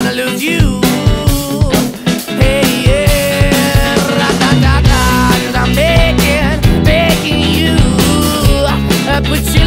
gonna lose you. Hey, yeah, ra-da-da-da, 'cause I'm begging you, put you